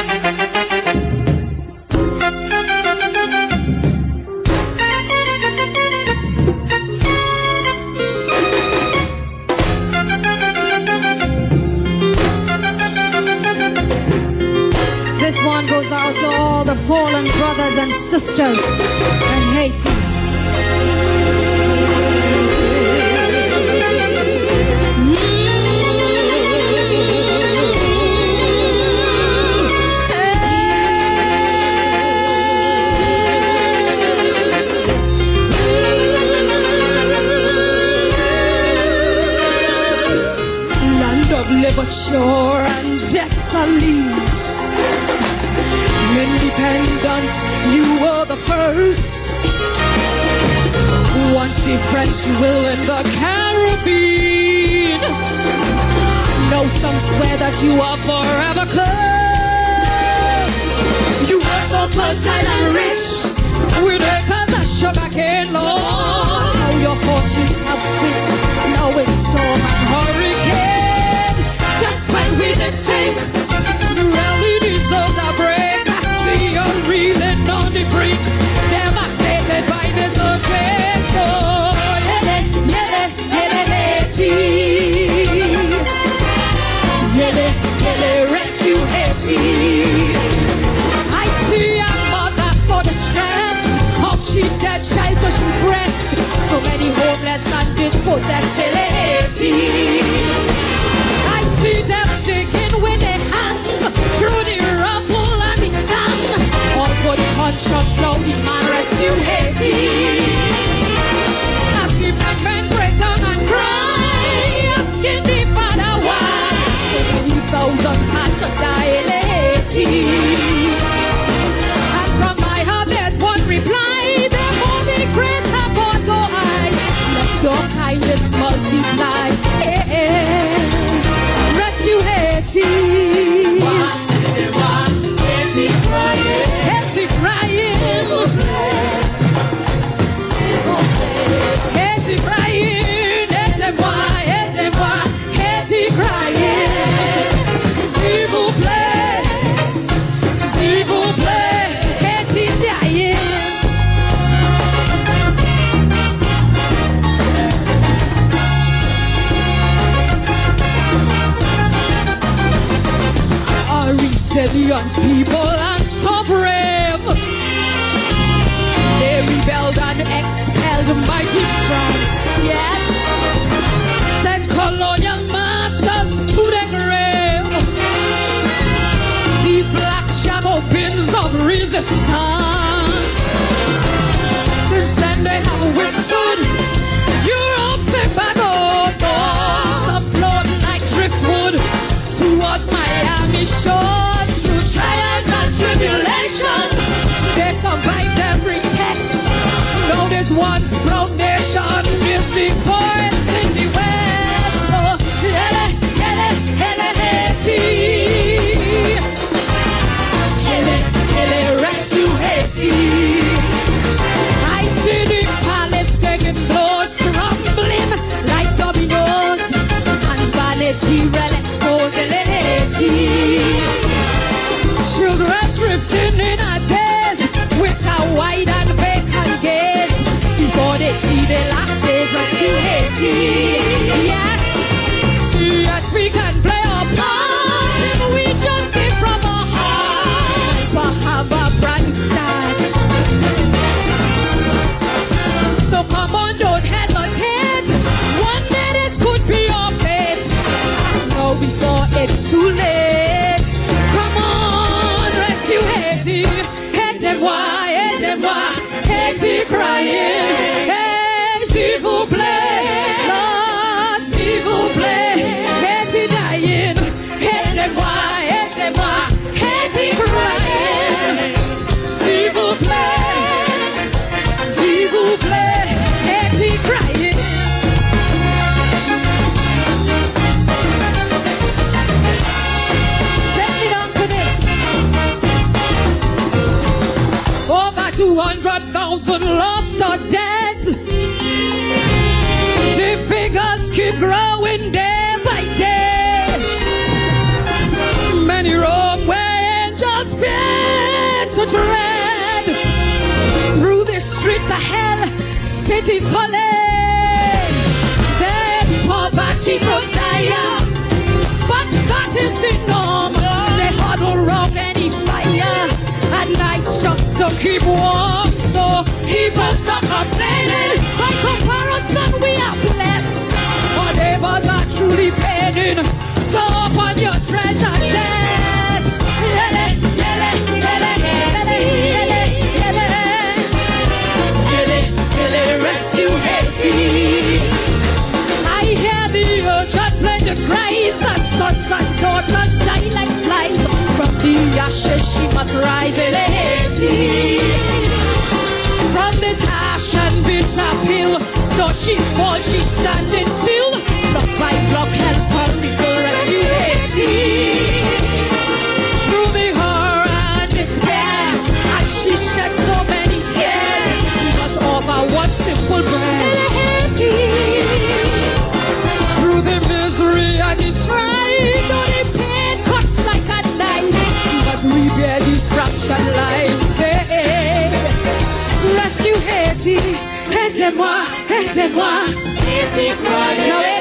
This one goes out to all the fallen brothers and sisters in Haiti. Land of Liverture and Dessalines, independent, you were the first. Once the French will in the Caribbean. No, some swear that you are forever cursed. You were so fertile and rich, with acres of sugar cane, Lord. Now your fortunes have switched, now it's storm and hurricane. Just when we didn't think you really deserved a break, you're reeling on the brink, devastated by this earthquake. So, yele, yele, yele, Haiti. Yele, yele, rescue Haiti. I see a mother so distressed, how she dead child to she breast. So many homeless and dispossessed in Haiti. I see them digging with their hands through the rubble and the sand. All good conscience now demand rescue Haiti. I see black men break down and cry, asking the Father why. So many thousands had to die in Haiti. And from my heart there's one reply, the holy grace upon go high. Let your kindness multiply. Rescue Haiti. Haiti crying. Haiti crying. Haiti crying. Aidez-moi. Haiti crying. S'il vous plaît. S'il vous plaît. Haiti dying. Resilient people and so brave, they rebelled and expelled mighty France. Yes, sent colonial masters to the grave. These black jacobins of resistance, since then they have withstood Europe's embargo. Some float like driftwood towards Miami shores, through trials and tribulations. They survived every test. Now this once proud nation is the poorest in the West. So, yele, yele, yele, Haiti. Yele, yele, rescue Haiti. I see the palace taking blows, crumbling like dominoes, and vanity relics posing in Haiti. Children drifting in our days with a wide and vacant gaze, before they see the last days. Rescue Haiti. Yes, see us, we can play our part. We just give from our heart, but have a brand new start. So come on, don't hesitate. One day this could be your fate. No, before it's too late. Come on, rescue Haiti. Aidez-moi, aidez-moi. Haiti crying. Hey, s'il vous plaît. Lord, s'il vous plaît. Haiti dying. Aidez-moi, aidez-moi. Haiti crying. S'il vous plaît. S'il vous plaît. Haiti crying. Take me down for this. Over 200,000 lost or dead. The figures keep growing day by day. Many wrong way angels Sahel, City Soleil. There's poverty so dire, but that is the norm. They huddle round any fire, at nights just to keep warm. So keep us up complaining. By comparison, we are blessed. Our neighbors are truly paying. So open your treasure chest. Yele, yele, yele, yele, yele, yele. Yele, yele, rescue Haiti. I hear the urgent plaintive cries, and sons and daughters die like flies. From the ashes she must rise in Haiti. From this ash and bitter pill, though she falls, she's standing still. Block by block, help her rescue Haiti. Through the horror and despair, as she shed so many tears, we must offer one simple prayer. Through the misery and the strife, though the pain cuts like a knife, we must repair these fractured lives. Hey, rescue Haiti, aidez-moi, aidez-moi, Haiti crying.